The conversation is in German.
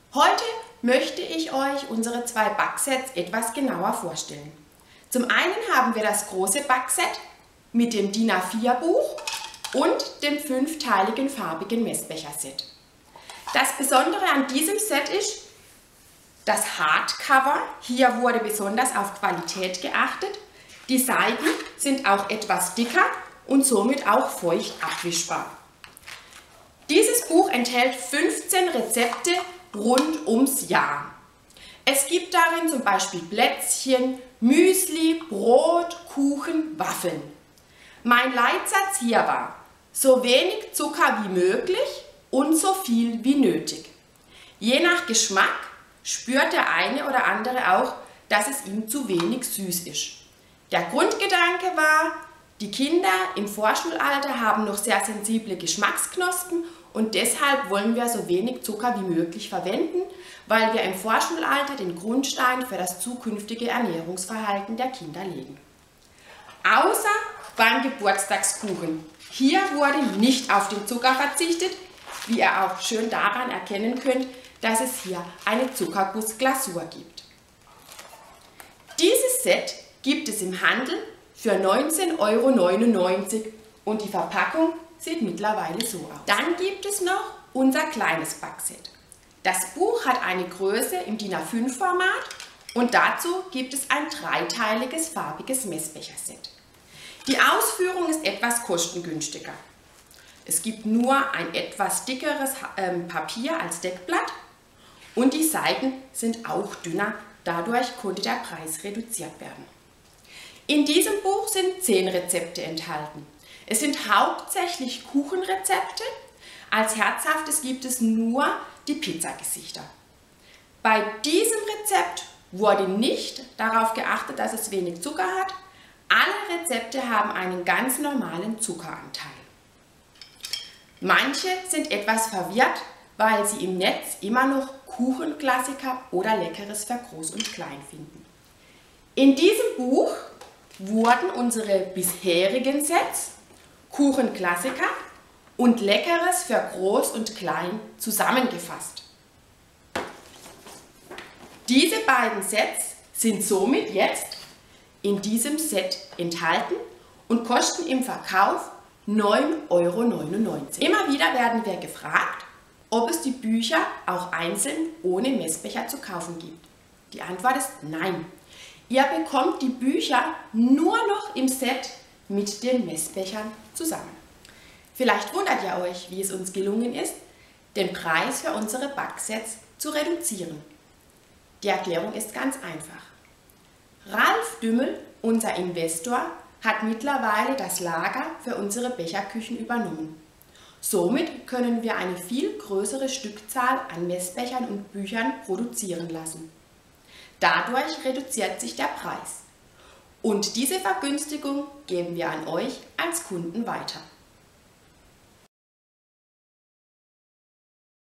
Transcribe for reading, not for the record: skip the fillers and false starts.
Heute möchte ich euch unsere zwei Backsets etwas genauer vorstellen. Zum einen haben wir das große Backset mit dem DIN A4 Buch und dem 5-teiligen farbigen Messbecherset. Das Besondere an diesem Set ist das Hardcover. Hier wurde besonders auf Qualität geachtet. Die Seiten sind auch etwas dicker und somit auch feucht abwischbar. Dieses Buch enthält 15 Rezepte rund ums Jahr. Es gibt darin zum Beispiel Plätzchen, Müsli, Brot, Kuchen, Waffeln. Mein Leitsatz hier war: so wenig Zucker wie möglich und so viel wie nötig. Je nach Geschmack spürt der eine oder andere auch, dass es ihm zu wenig süß ist. Der Grundgedanke war, die Kinder im Vorschulalter haben noch sehr sensible Geschmacksknospen und deshalb wollen wir so wenig Zucker wie möglich verwenden, weil wir im Vorschulalter den Grundstein für das zukünftige Ernährungsverhalten der Kinder legen. Außer beim Geburtstagskuchen. Hier wurde nicht auf den Zucker verzichtet, wie ihr auch schön daran erkennen könnt, dass es hier eine Zuckergussglasur gibt. Dieses Set gibt es im Handel für 19,99 € und die Verpackung sieht mittlerweile so aus. Dann gibt es noch unser kleines Backset. Das Buch hat eine Größe im DIN A5 Format und dazu gibt es ein 3-teiliges farbiges Messbecherset. Die Ausführung ist etwas kostengünstiger. Es gibt nur ein etwas dickeres Papier als Deckblatt und die Seiten sind auch dünner, dadurch konnte der Preis reduziert werden. In diesem Buch sind 10 Rezepte enthalten. Es sind hauptsächlich Kuchenrezepte. Als herzhaftes gibt es nur die Pizzagesichter. Bei diesem Rezept wurde nicht darauf geachtet, dass es wenig Zucker hat. Alle Rezepte haben einen ganz normalen Zuckeranteil. Manche sind etwas verwirrt, weil sie im Netz immer noch Kuchenklassiker oder Leckeres für Groß und Klein finden. In diesem Buch wurden unsere bisherigen Sets Kuchenklassiker und Leckeres für Groß und Klein zusammengefasst. Diese beiden Sets sind somit jetzt in diesem Set enthalten und kosten im Verkauf 9,99 €. Immer wieder werden wir gefragt, ob es die Bücher auch einzeln ohne Messbecher zu kaufen gibt. Die Antwort ist nein. Ihr bekommt die Bücher nur noch im Set mit den Messbechern zusammen. Vielleicht wundert ihr euch, wie es uns gelungen ist, den Preis für unsere Backsets zu reduzieren. Die Erklärung ist ganz einfach. Ralf Dümmel, unser Investor, hat mittlerweile das Lager für unsere Becherküchen übernommen. Somit können wir eine viel größere Stückzahl an Messbechern und Büchern produzieren lassen. Dadurch reduziert sich der Preis. Und diese Vergünstigung geben wir an euch als Kunden weiter.